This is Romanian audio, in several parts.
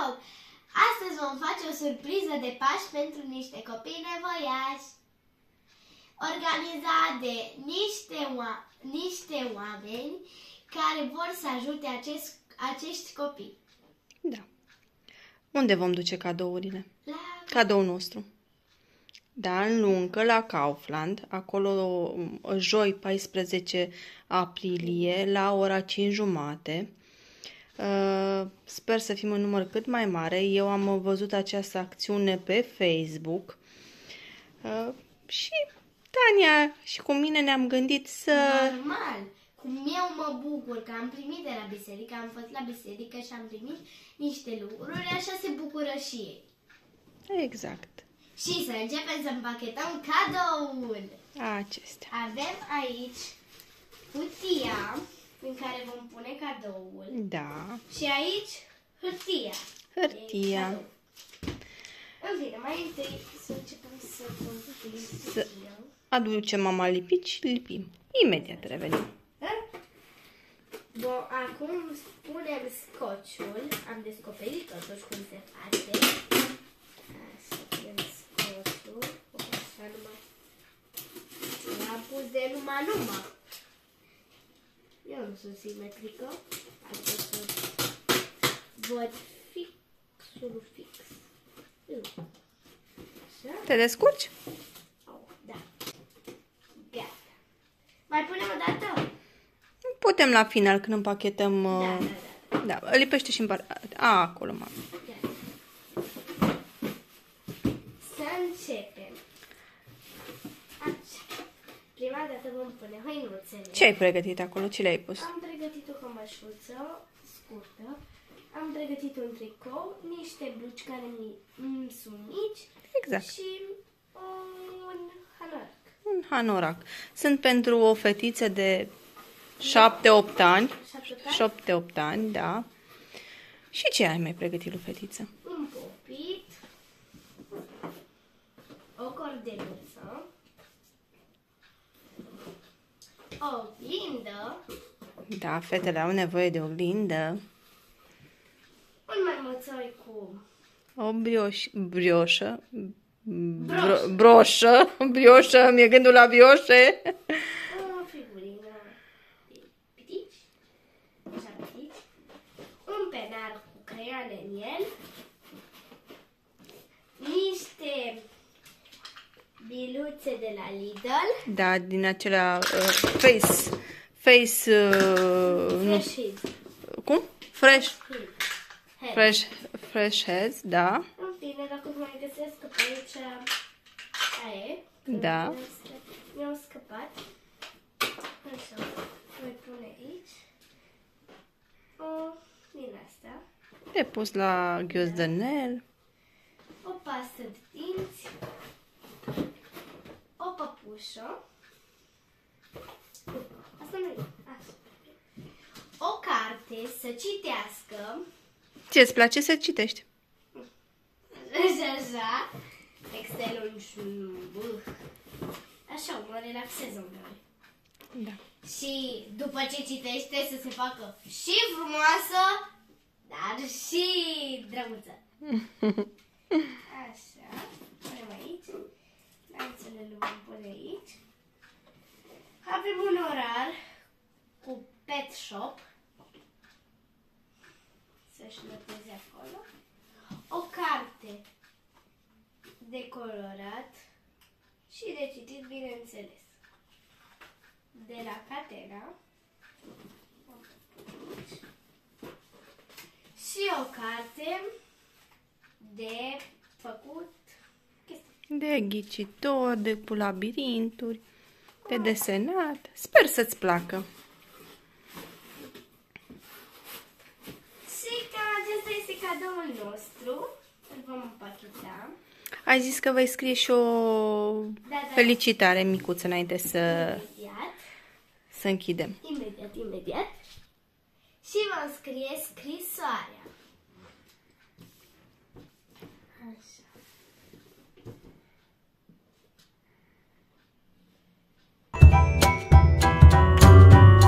cadou! Astăzi vom face o surpriză de Paști pentru niște copii nevoiași, organizat de niște oameni care vor să ajute acești copii. Da. Unde vom duce cadourile? La Cadoul nostru. Da, în Luncă, la Kaufland, acolo joi 14 aprilie, la ora 5:30. Sper să fim în număr cât mai mare. Eu am văzut această acțiune pe Facebook și Tania și cu mine ne-am gândit să... Normal! Cum eu mă bucur că am primit de la biserică, am fost la biserică și am primit niște lucruri, așa se bucură și ei. Exact. Și să începem să împachetăm cadoul. Acestea. Avem aici cutia în care vom pune cadoul. Da. Și aici hârtia. Hârtia. În fine, mai întâi să începem să Să aducem mama lipici și lipim. Imediat revenim. Bun, acum punem scotch-ul. Am descoperit totuși cum se face. Așa, punem scotch-ul. Așa numai. L-am pus de numai. Eu nu sunt simetrică. Am pus să văd fixul fix. Așa. Te descurci? Da. Gata. Mai punem o dată? Putem la final când împachetăm... Da. Da, lipește și în partea... acolo, mama. Să începem. Așa. Prima dată vom pune hăinuțele. Ce ai pregătit acolo? Ce le-ai pus? Am pregătit o cămășuță scurtă. Am pregătit un tricou, niște blugi care mi sunt mici. Exact. Și un hanorac. Un hanorac. Sunt pentru o fetiță de 7-8 ani. 7-8 ani, da. Și ce ai mai pregătit, lui fetiță? Un popit. O cordeluță. O oglindă. Da, fetele au nevoie de oglindă. Un maimuțoi cu O brioșă, mi-e gândul la brioșe. o figurină de pitici. Așa pitici. Un penar cu creioane în el. Niște biluțe de la Lidl. Da, din acelea face Fresh Head. cum? Fresh heads, da. În fine, dacă mai găsesc că pe aici aia e. Da. Mi-au scăpat. Așa. Voi pune aici. O din asta. E pus la ghiozdanel. O pastă de dinți. O păpușă. Asta nu e. Așa. O carte să citească. Ce-ți place să citești? Așa. Textelul așa, mă relaxez uneori. Da. Și după ce citește să se facă și frumoasă, dar și drăguță. Așa. Punem aici. Lanțele le vom pune aici. Avem un orar cu pet shop. Să-și noteze acolo. O carte de colorat și de citit, bineînțeles. De la Catena. Și o carte de făcut chestii. De ghicitor, de labirinturi, de desenat. Sper să-ți placă. Și cam acesta este cadoul nostru. Îl vom împacheta. Ai zis că vei scrie și o felicitare micuță înainte să închidem. Imediat. Și vom scrie scrisoarea.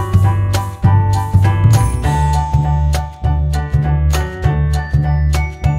Așa.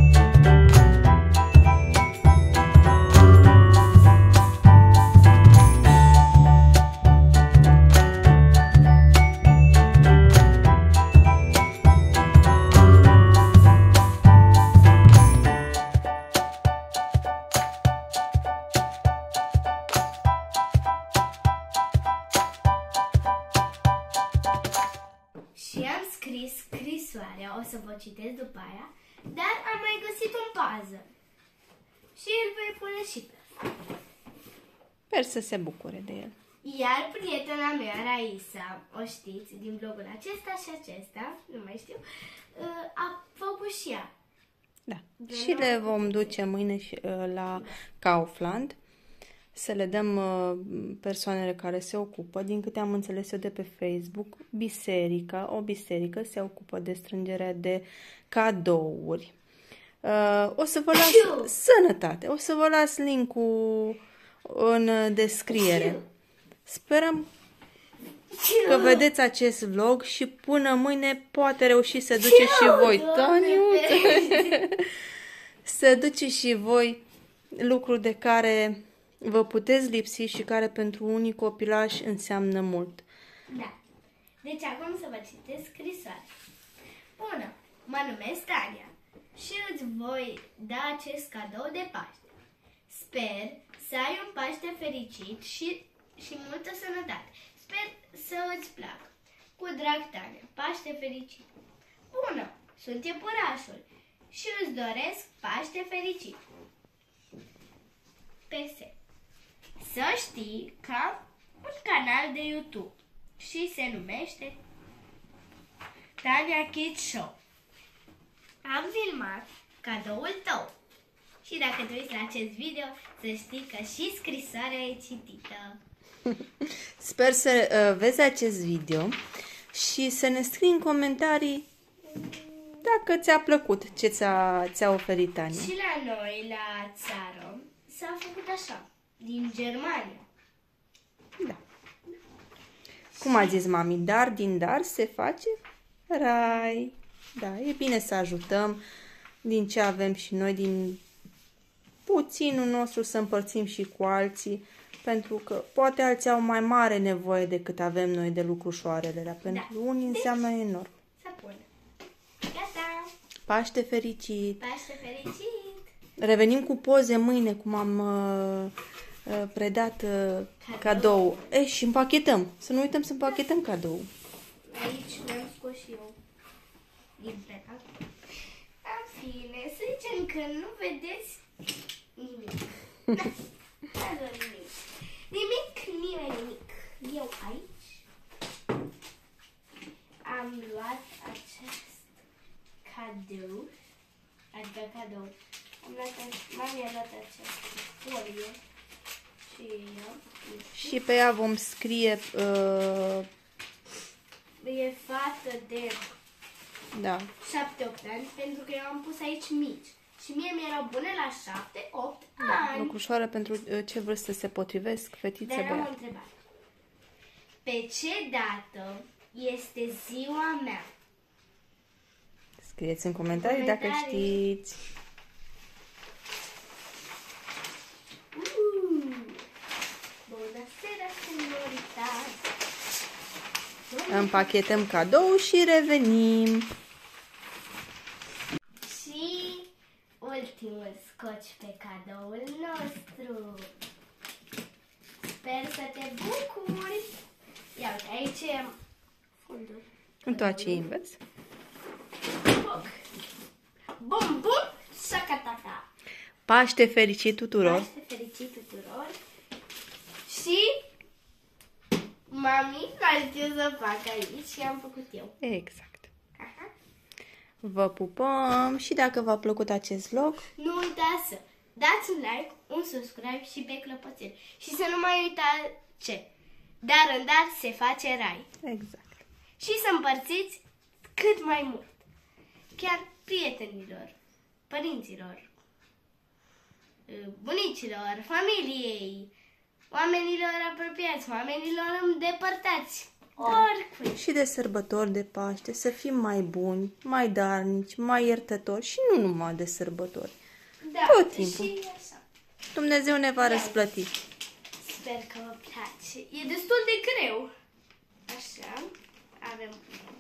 Și am scris scrisoarea, o să vă citesc după aia, dar am mai găsit un puzzle. Și îl voi pune și pe asta. Sper să se bucure de el. Iar prietena mea, Raisa, o știți, din blogul acesta și acesta, nu mai știu, a făcut și ea. Da. Și le vom duce mâine la Kaufland să le dăm persoanele care se ocupă. Din câte am înțeles eu de pe Facebook, o biserică se ocupă de strângerea de cadouri. O să vă las sănătate. O să vă las link-ul în descriere. Sperăm că vedeți acest vlog și până mâine poate reuși să duceți și voi. Să duceți și voi lucruri de care vă puteți lipsi și care pentru unii copilași înseamnă mult. Da. Deci acum să vă citesc scrisoarea. Bună, mă numesc Tania și îți voi da acest cadou de Paște. Sper să ai un Paște fericit și multă sănătate. Sper să îți placă. Cu drag, Tania, Paște fericit. Bună, sunt iepurașul și îți doresc Paște fericit. PS. Să știi că am un canal de YouTube și se numește Tania Kids Show. Am filmat cadoul tău. Și dacă te uiți la acest video, să știi că și scrisoarea e citită. Sper să vezi acest video și să ne scrii în comentarii dacă ți-a plăcut ce ți-a oferit Tania. Și la noi, la țară, s-a făcut așa, din Germania. Da. Cum a zis mami, dar din dar se face rai. Da, e bine să ajutăm din ce avem și noi, din puținul nostru să împărțim și cu alții, pentru că poate alții au mai mare nevoie decât avem noi de lucrușoarele, dar pentru unii înseamnă enorm. Să pun. Gata! Paște fericit! Paște fericit! Revenim cu poze mâine, cum am predat cadou. Și împachetăm. Să nu uităm să împachetăm cadou. Aici mi-am scos și eu din predat. În fine, să zicem că nu vedeți nimic. Nimic. Eu aici am luat acest cadou. Adică cadou. Mami a luat această folie și eu. Și pe ea vom scrie E fată de da. 7-8 ani, pentru că eu am pus aici mici. Și mie mi-erau bune la 7-8 ani. Lucrușoară pentru ce vârstă se potrivesc, fetițe, Dar am o băiat. întrebare. Pe ce dată este ziua mea? Scrieți în comentarii dacă știți. Buonasera, señorita. Împachetăm cadou și revenim. Și ultimul scoci pe cadoul nostru. Sper să te bucuri. Ia uite, aici e fundul. Întoarce invers. Bum, bum, șacataca. Paște fericit tuturor. Paște fericit tuturor. Și mami n-a știut să fac aici și am făcut eu. Exact. Aha. Vă pupăm și dacă v-a plăcut acest vlog, Nu uitați să dați un like, un subscribe și pe clopoțel. Și să nu mai uitați ce? Dar în dar se face rai. exact. Și să împărțiți cât mai mult. Chiar prietenilor, părinților, bunicilor, familiei, oamenilor apropiați, oamenilor îndepărtați, oricui. Și de sărbători de Paște, să fim mai buni, mai darnici, mai iertători și nu numai de sărbători. Da, Tot timpul. și așa. Dumnezeu ne va răsplăti. Sper că vă place. E destul de greu. Așa, avem